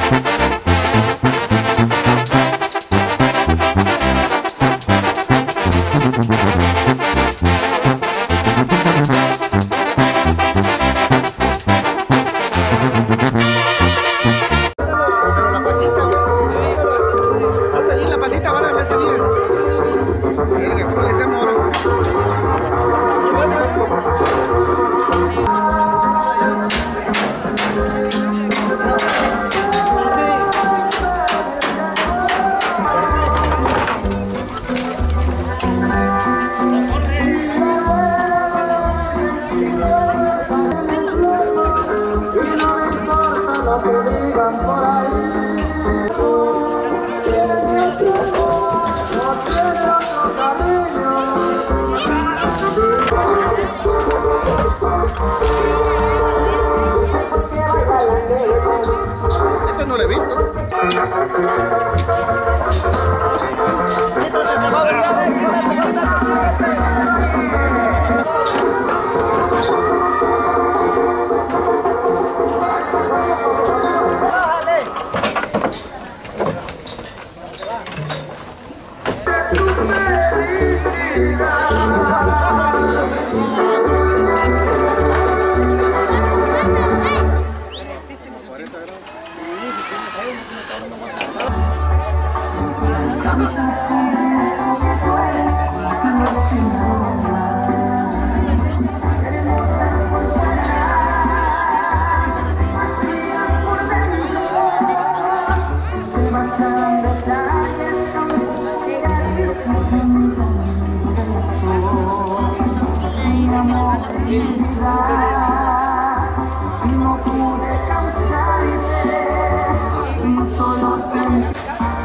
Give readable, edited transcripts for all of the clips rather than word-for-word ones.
Este no lo he visto. No pude causarte un solo sentimiento.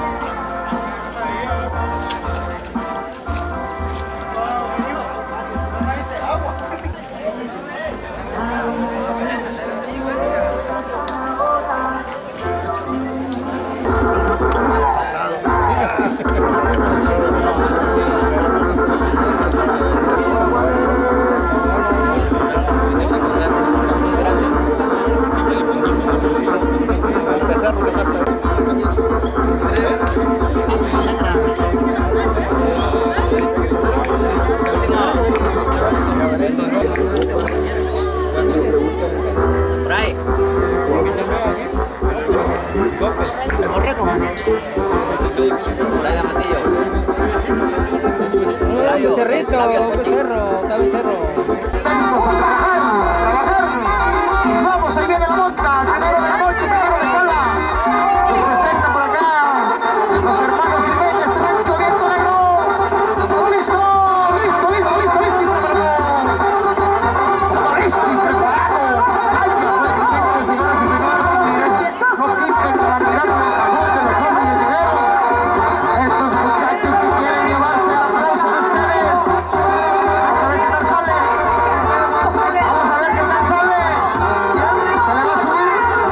Cerrito, Cerro, David Cerro. Vamos a trabajar. Vamos, ahí viene la monta. Primero de la noche, primero de cola. Nos presentan por acá los hermanos Jiménez, Selecto, Viento Negro. Listo, listo, listo, listo, listo y preparado. Listo y preparado. Ay, prácticamente, señoras y señores, no quiten la mirada del cajón de los jóvenes guerreros. Estos muchachos que quieren llevarse el aplauso de ustedes. Vamos a ver qué tal sale. Vamos a ver qué tal sale. Se le va a subir.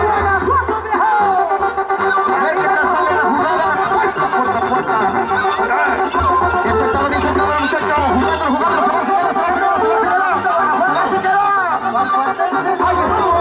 A ver qué tal sale la jugada. Puerta, puerta. Eso está lo dicho todo, muchachos. Jugando, jugando. Se va a quedar, se va a quedar, se va a quedar. Se va a quedar. Ahí estuvo.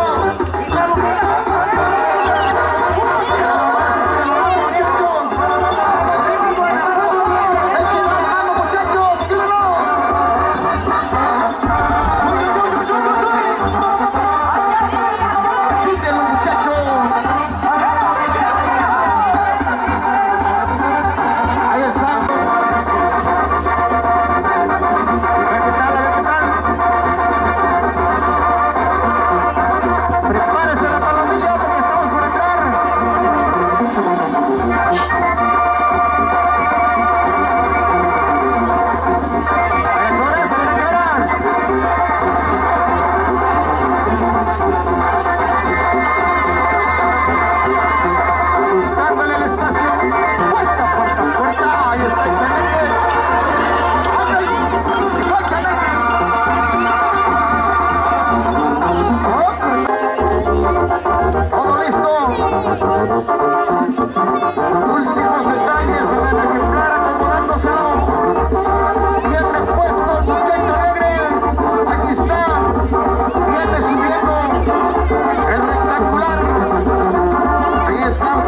Ahí está.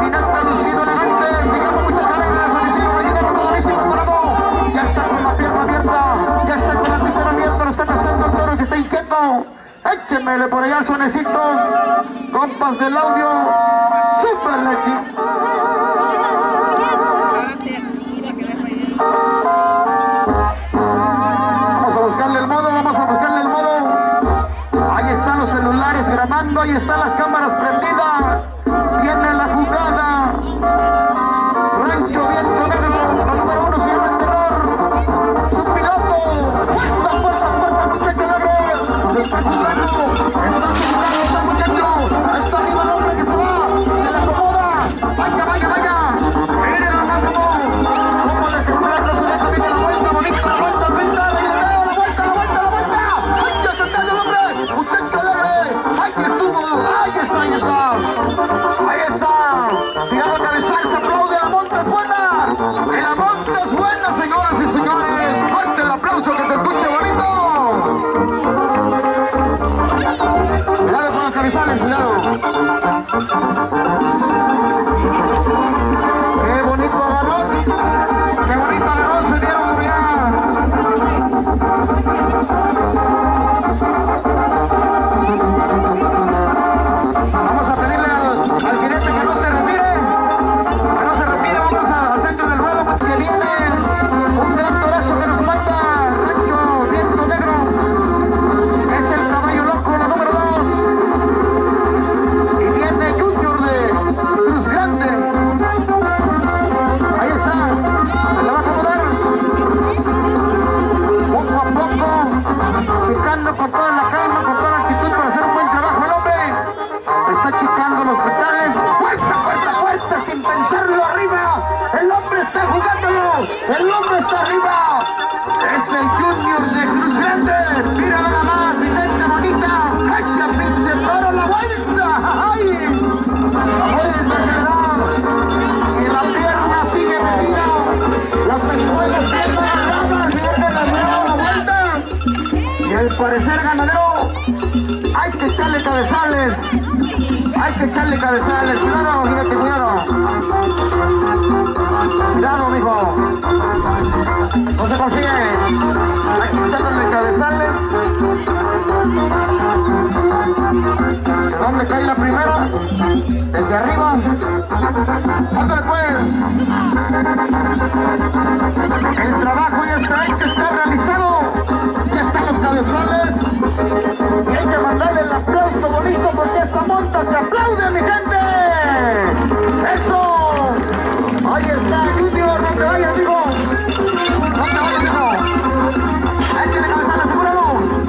Échenmele por allá el sonecito, compas del audio, super leche. Vamos a buscarle el modo, vamos a buscarle el modo. Ahí están los celulares grabando, ahí están las cámaras prendidas. Viene la jugada. Rancho Viento Negro, la número 1 se llama el terror. Su piloto. Puerta, muchacho alegre. Está jugando, está muchacho. Está arriba el hombre que se va. Se le acomoda. Vaya. Miren nomás cómo le tembla, no se deja, viene la vuelta, bonita la vuelta, la vuelta. Vaya, se está el hombre. Muchacho alegre. Ahí está. Ahí está. Tirado cabezal, se aplaude, la monta es buena. Y la monta es buena, señoras y señores. Fuerte el aplauso, que se escuche bonito. Cuidado con los cabezales, cuidado. Qué bonito agarrón se dieron por allá. Vamos a pedirle al jinete que no se retire, vamos al centro del ruedo, que viene un gran torazo que nos manda Rancho Viento Negro, es el caballo loco, la número 2, y viene Junior de Cruz Grande, ahí está, se le va a acomodar, poco a poco, checando con toda la calma, con toda la actitud para hacer un buen trabajo el hombre. Está checando los pedales, fuerza, sin pensarlo arriba, el hombre está jugándolo, el hombre está arriba, es el Junior de Cruz Grande, mira nada más, mi gente bonita, ay, la pinche toro, la vuelta que le da, y la pierna sigue metida, las escuelas siguen agarradas, viene la vuelta, y al parecer ganadero, hay que echarle cabezales. Cuidado, fíjate, cuidado. Cuidado, mijo. No se confíe. Hay que echarle cabezales. ¿De dónde cae la primera? Desde arriba. Ándale pues. El trabajo ya está hecho, está realizado. Ya están los cabezales. Y hay que mandarle el aplauso bonito porque esta monta se aplaude, mi gente. ¡Eso! Ahí está, Junior, no te vayas, amigo. Échale cabezal, asegúralo.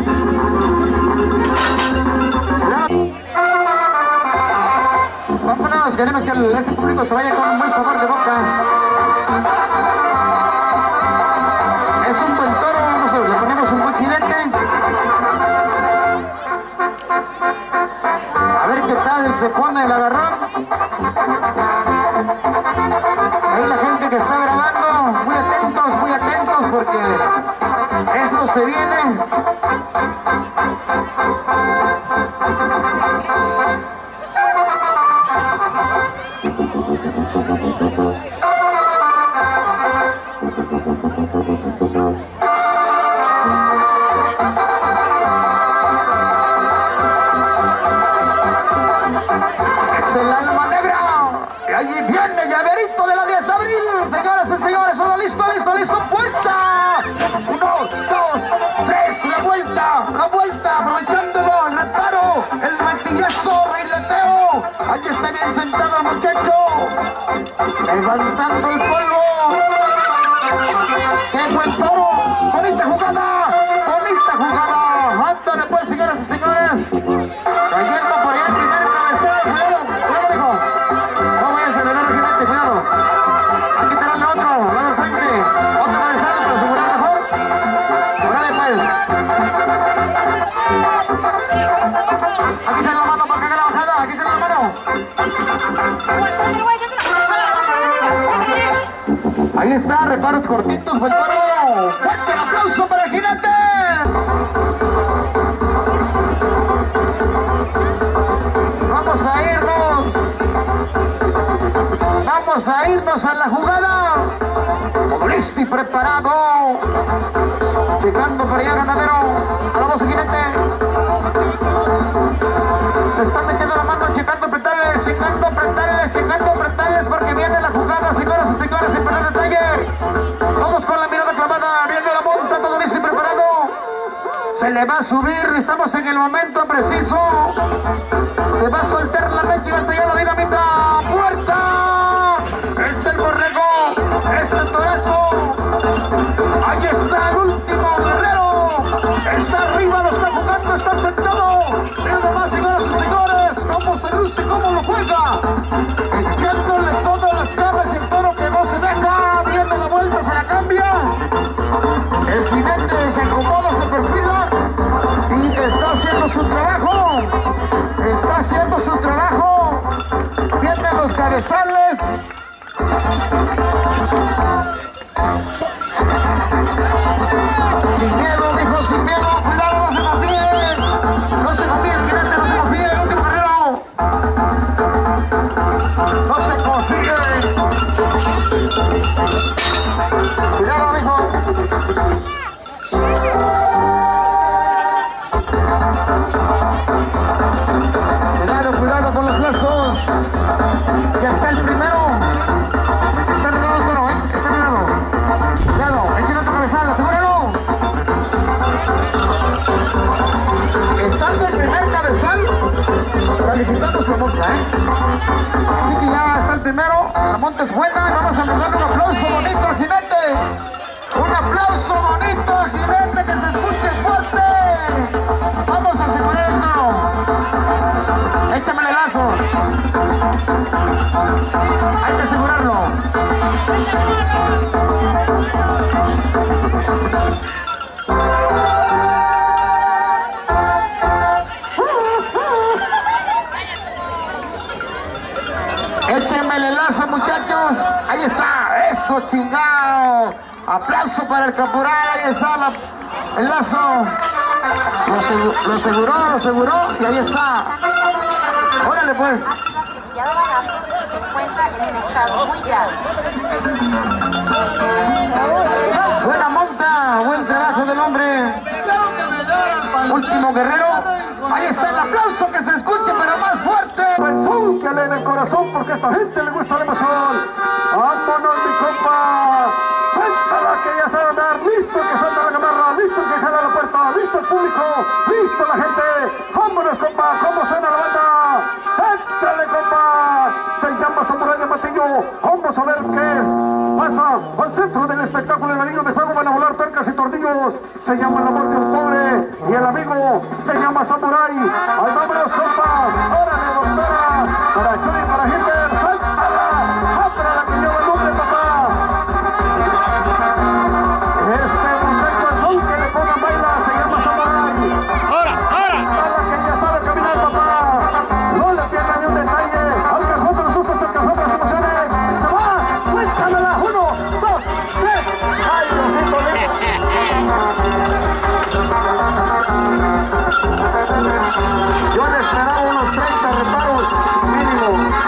Vámonos, queremos que este público se vaya con un buen sabor de boca. Es un buen toro, le ponemos un buen jinete. A ver qué tal se pone el agarrón. Ahí la gente que está grabando, muy atentos porque esto se viene. Aquí está bien sentado el muchacho, levantando el polvo. ¡Qué buen toro! ¡Bonita jugada! Ándale pues, señoras y señores. Cayendo por allá el primer cabezal. Cuidado, hijo. No vayas a heredar al jinete, cuidado. Aquí estará el otro, al frente. Otro cabezal para asegurar mejor. Órale pues. Aquí sale la mano para que haga la bajada. Aquí sale la mano. Ahí está, reparos cortitos, buen toro. ¡Fuerte el aplauso para el jinete! Vamos a irnos a la jugada. Como listo y preparado. Llegando por allá ganadero. A la voz jinete. checando pretales porque viene la jugada, señoras y señores, sin perder detalle. Todos con la mirada clavada, viene la monta, todo listo y preparado. Se le va a subir, estamos en el momento preciso. Se va a soltar la mecha y va a sellar la dinamita. ¡Puerta! Es el borrego, es el torazo. Ahí está el último guerrero. Está arriba, lo está jugando, está sentado. Miren nomás, señoras y señores, cómo se luce, cómo lo juega. Echándole todas las garras y el toro que no se deja. Viene la vuelta, se la cambia. El jinete se acomoda, se perfila y está haciendo su trabajo. Está haciendo su trabajo. Vienen los cabezales. Sin miedo, mijo, sin miedo. Cuidado, no se confíe. No se confíe, el jinete no se confíe. El último guerrero. No se confíe. Cuidado, mijo. Cuidado con los lazos. Ya está el primero. Está renado el toro, está renado. Cuidado, échale otro cabezal, asegúralo. Estando el primer cabezal, calificando su monta, Así que ya está el primero, la monta es buena y vamos a mandarle un aplauso bonito al jinete. Un aplauso bonito al jinete, que se escuche fuerte. Vamos a asegurar el toro. Échamele el lazo. Hay que asegurarlo. Échenmele el lazo, muchachos. Ahí está. Eso, chingado. Aplauso para el caporal. Ahí está el lazo. Lo aseguró y ahí está. Órale pues. Villado Barazo se encuentra en un estado muy grave. Buena monta, buen trabajo del hombre. Último guerrero. Ahí está el aplauso, que se escuche, pero más fuerte. Buen son que alegra el corazón porque a esta gente le gusta la emoción. ¡Vámonos, mi compa! ¡Suéltala que ya sabe andar! ¡Listo el que suelta la camarra! ¡Listo el que jala la puerta! ¡Listo el público! ¡Listo la gente! ¡Vámonos, compa! ¿Cómo suena la banda? ¡Échale, compa! Se llama Samurai de Matillo. Vamos a ver qué pasa al centro del espectáculo. El anillo de juego van a volar tuercas y tornillos. Se llama el amor de un pobre y el amigo se llama Samurai. ¡Ahí vámonos, compa! ¡Órale, doctora! Para Churi, para Hitler. ¡Suéltala! ¡Otra la que lleva el nombre, papá! Este muchacho azul que le pongan baila se llama Samurai. ¡Ahora! ¡Para que ya sabe caminar, papá! No le pierda ni un detalle. Al cajón de los sustos, al cajón de las emociones. ¡Se va! ¡Suéltamela! 1, 2, 3. ¡Ay, Diosito mío! Yo le esperaba unos 30 reparos mínimo.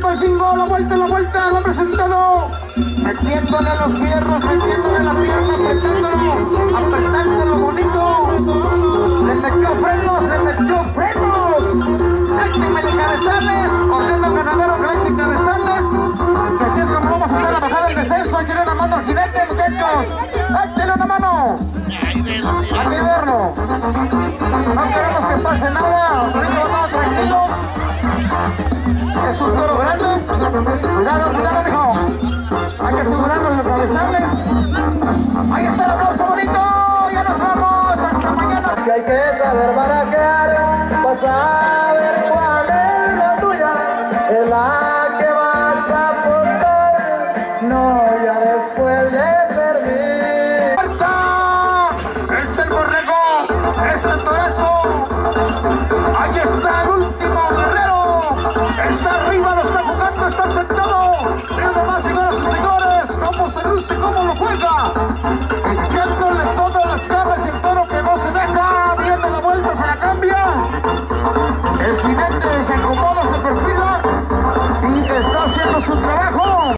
Pancingo, la vuelta, el hombre sentado. Metiéndole los fierros, metiéndole la pierna, apretándolo bonito. Le metió frenos. Échenmele cabezales, ordenando al ganadero que le echen cabezales. Que así es como vamos a hacer la bajada del descenso. Échenle una mano al jinete, muchachos. Échenle una mano. Al invierno. No queremos que pase nada. Ahorita va todo tranquilo. Es un toro grande. Cuidado,